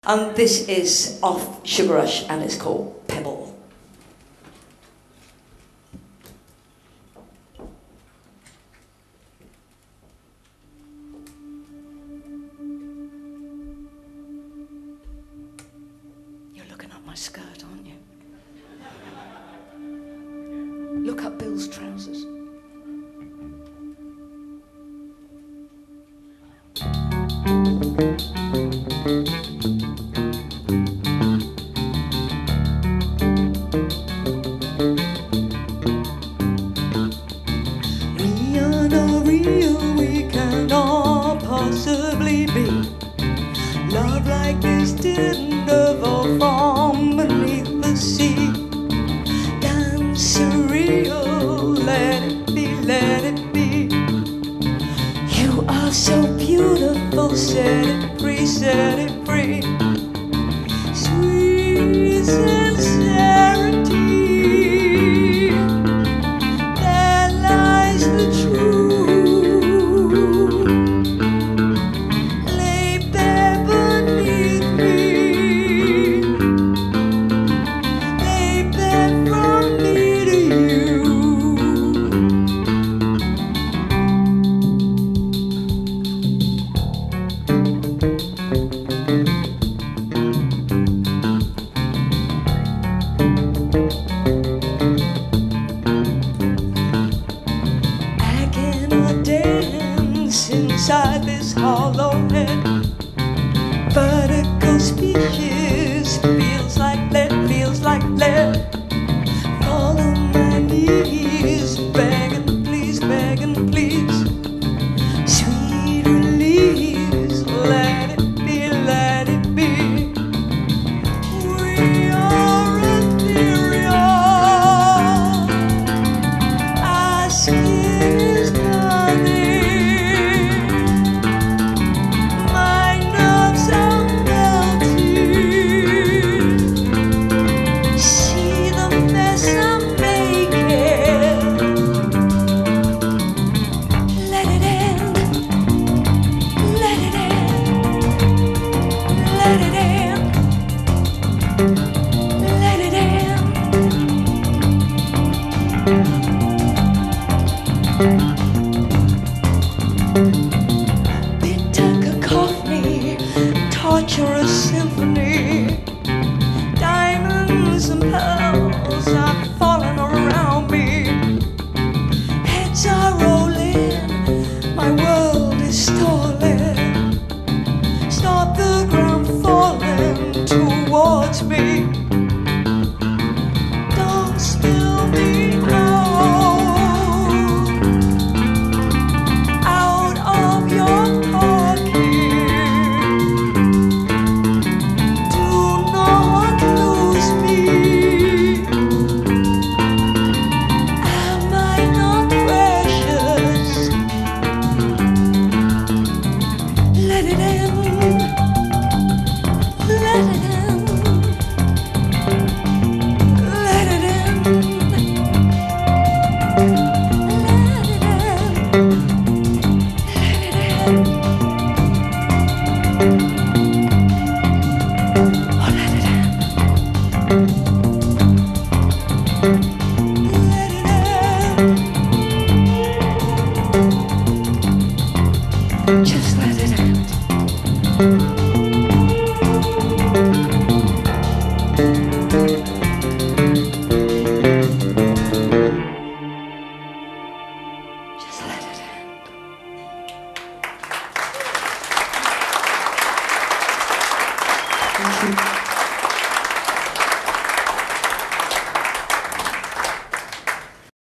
And this is off Sugar Rush and it's called Pebble. You're looking at my skirt, aren't you? Look at Bill's trousers. We are no real, we cannot possibly be. Love like this didn't evolve from beneath the sea. Dance surreal, let it be, let it be. You are so beautiful, set it free, set it free. Sweet sincerity, there lies the truth. Lay bare beneath me, lay bare from me to you. I cannot dance inside this hollow head. Vertical species feels like lead, feels like lead. Fall on my knees, begging please, begging please. Sweet release, let it be, let it be. We are ethereal. Our skin is burning. My nerves are melting. See the mess I'm making. Let it end. Let it end. Let it end. Let it end. Bitter cacophony, torturous symphony. Diamonds and pearls are falling around me. Heads are rolling, my world is stalling. Stop the ground falling towards me. Don't spill me out of your pocket. Do not lose me. Am I not precious? Let it end. Let it end. Let it end. Let it end. Just let it end. Just let it end. Thank you.